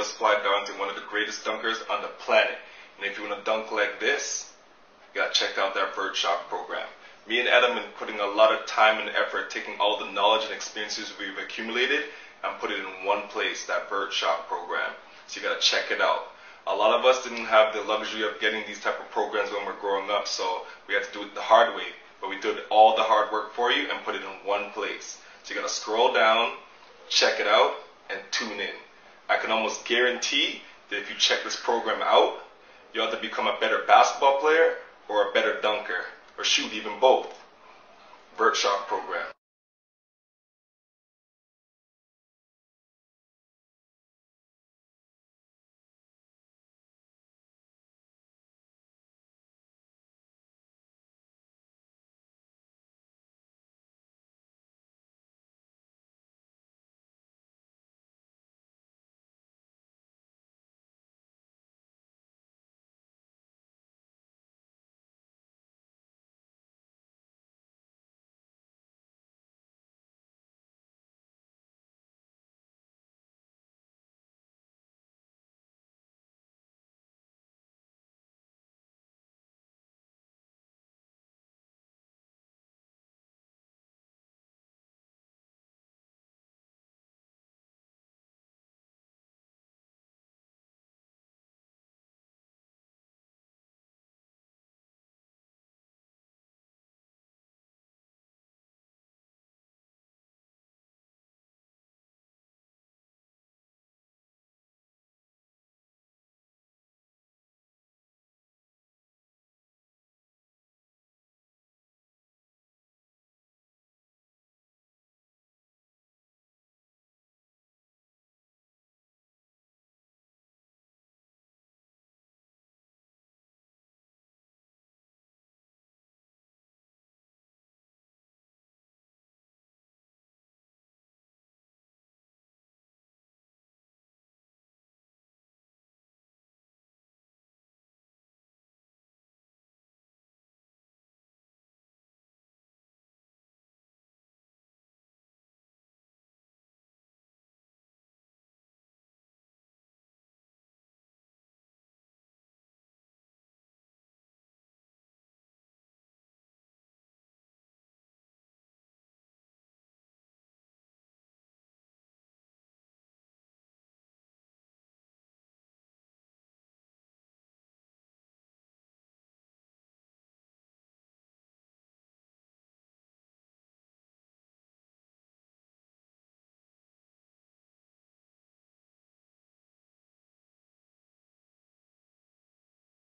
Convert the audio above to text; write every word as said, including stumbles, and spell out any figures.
just applied down to one of the greatest dunkers on the planet. And if you want to dunk like this, you gotta check out that Vert Shock program. Me and Adam have been putting a lot of time and effort, taking all the knowledge and experiences we've accumulated and put it in one place, that Vert Shock program. So you gotta check it out. A lot of us didn't have the luxury of getting these type of programs when we're growing up, so we had to do it the hard way. But we did all the hard work for you and put it in one place. So you gotta scroll down, check it out, and tune in. I can almost guarantee that if you check this program out, you'll either become a better basketball player or a better dunker, or shoot, even both. Vert Shock program.